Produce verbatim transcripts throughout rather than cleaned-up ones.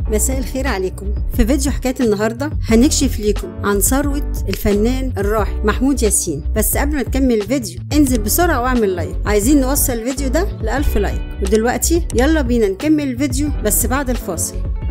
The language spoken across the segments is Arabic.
مساء الخير عليكم. في فيديو حكاية النهاردة هنكشف ليكم عن ثروة الفنان الراحل محمود ياسين. بس قبل ما تكمل الفيديو انزل بسرعة واعمل لايك، عايزين نوصل الفيديو ده لألف لايك. ودلوقتي يلا بينا نكمل الفيديو بس بعد الفاصل.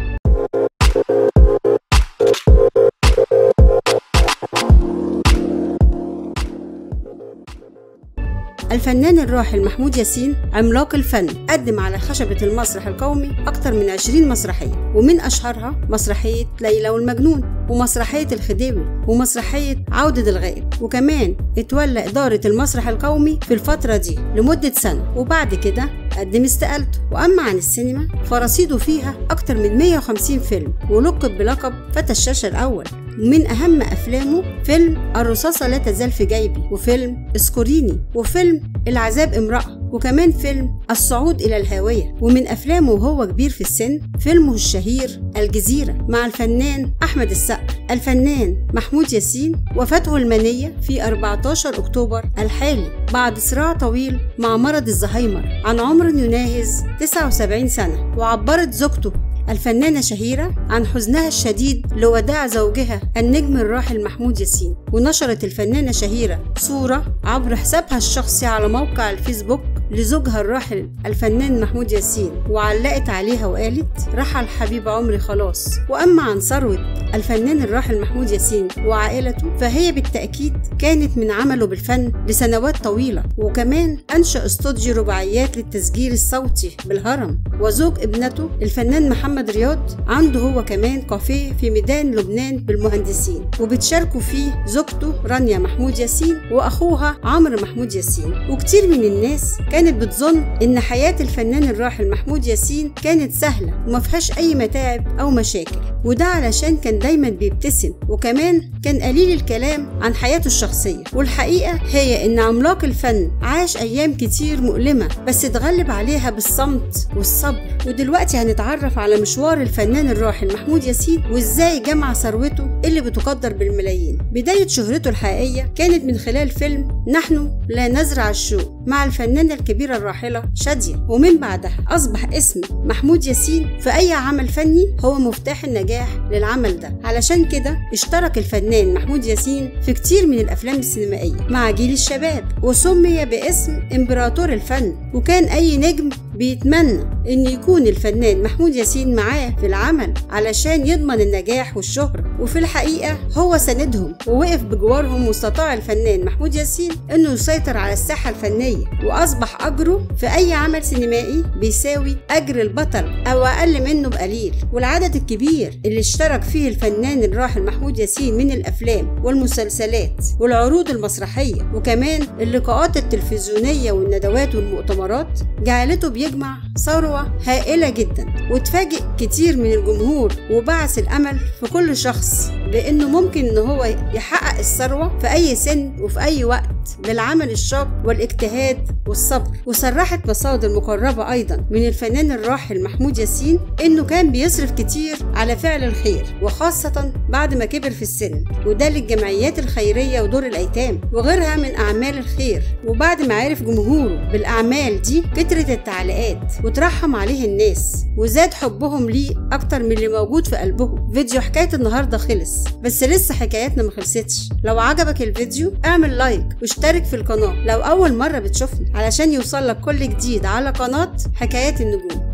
الفنان الراحل محمود ياسين عملاق الفن، قدم على خشبة المسرح القومي أكتر من عشرين مسرحية، ومن أشهرها مسرحية ليلى والمجنون، ومسرحية الخديوي، ومسرحية عودة الغائب. وكمان اتولى إدارة المسرح القومي في الفترة دي لمدة سنة، وبعد كده قدم استقالته. وأما عن السينما فرصيده فيها أكتر من مية وخمسين فيلم، ولقب بلقب فتى الشاشة الأول. ومن أهم أفلامه فيلم الرصاصة لا تزال في جيبي، وفيلم اسكوريني، وفيلم العذاب امرأة، وكمان فيلم الصعود إلى الهاوية. ومن أفلامه وهو كبير في السن فيلمه الشهير الجزيرة مع الفنان أحمد السقا. الفنان محمود ياسين وفاته المنية في أربعتاشر أكتوبر الحالي بعد صراع طويل مع مرض الزهايمر عن عمر يناهز تسعة وسبعين سنة. وعبرت زوجته الفنانة شهيرة عن حزنها الشديد لوداع زوجها النجم الراحل محمود ياسين. ونشرت الفنانة شهيرة صورة عبر حسابها الشخصي على موقع الفيسبوك لزوجها الراحل الفنان محمود ياسين، وعلقت عليها وقالت: رحل حبيب عمري خلاص. وأما عن ثروة الفنان الراحل محمود ياسين وعائلته فهي بالتأكيد كانت من عمله بالفن لسنوات طويلة، وكمان أنشأ استوديو رباعيات للتسجيل الصوتي بالهرم. وزوج ابنته الفنان محمد رياض عنده هو كمان كافيه في ميدان لبنان بالمهندسين، وبتشاركوا فيه زوجته رانيا محمود ياسين وأخوها عمرو محمود ياسين. وكتير من الناس كانت بتظن إن حياة الفنان الراحل محمود ياسين كانت سهلة وما فيهاش أي متاعب أو مشاكل، وده علشان كان دايما بيبتسم، وكمان كان قليل الكلام عن حياته الشخصية. والحقيقة هي إن عملاق الفن عاش أيام كتير مؤلمة بس اتغلب عليها بالصمت والصبر. ودلوقتي هنتعرف على مشوار الفنان الراحل محمود ياسين وإزاي جمع ثروته اللي بتقدر بالملايين. بداية شهرته الحقيقية كانت من خلال فيلم نحن لا نزرع الشوق مع الفنانة الكبيرة الراحلة شادية، ومن بعدها أصبح اسم محمود ياسين في أي عمل فني هو مفتاح النجاح للعمل ده. علشان كده اشترك الفنان محمود ياسين في كتير من الأفلام السينمائية مع جيل الشباب، وسمي باسم إمبراطور الفن. وكان أي نجم بيتمنى إن يكون الفنان محمود ياسين معاه في العمل علشان يضمن النجاح والشهرة، وفي الحقيقة هو سندهم ووقف بجوارهم، واستطاع الفنان محمود ياسين إنه يسيطر على الساحة الفنية، وأصبح أجره في أي عمل سينمائي بيساوي أجر البطل أو أقل منه بقليل. والعدد الكبير اللي اشترك فيه الفنان الراحل محمود ياسين من الأفلام والمسلسلات والعروض المسرحية، وكمان اللقاءات التلفزيونية والندوات والمؤتمرات، جعلته بيجمع ثروة هائلة جدا، وتفاجئ كتير من الجمهور وبعث الأمل في كل شخص بأنه ممكن إن هو يحقق الثروة في أي سن وفي أي وقت بالعمل الشاق والاجتهاد والصبر. وصرحت مصادر مقربة أيضا من الفنان الراحل محمود ياسين إنه كان بيصرف كتير على فعل الخير، وخاصة بعد ما كبر في السن، وده للجمعيات الخيرية ودور الأيتام وغيرها من أعمال الخير. وبعد ما عرف جمهوره بالأعمال دي كترت التعليقات وترحم عليه الناس، وزاد حبهم ليه أكتر من اللي موجود في قلبهم. فيديو حكاية النهاردة خلص، بس لسه حكاياتنا ما خلصتش. لو عجبك الفيديو اعمل لايك واشترك في القناة لو أول مرة بتشوفني علشان يوصلك كل جديد على قناة حكايات النجوم.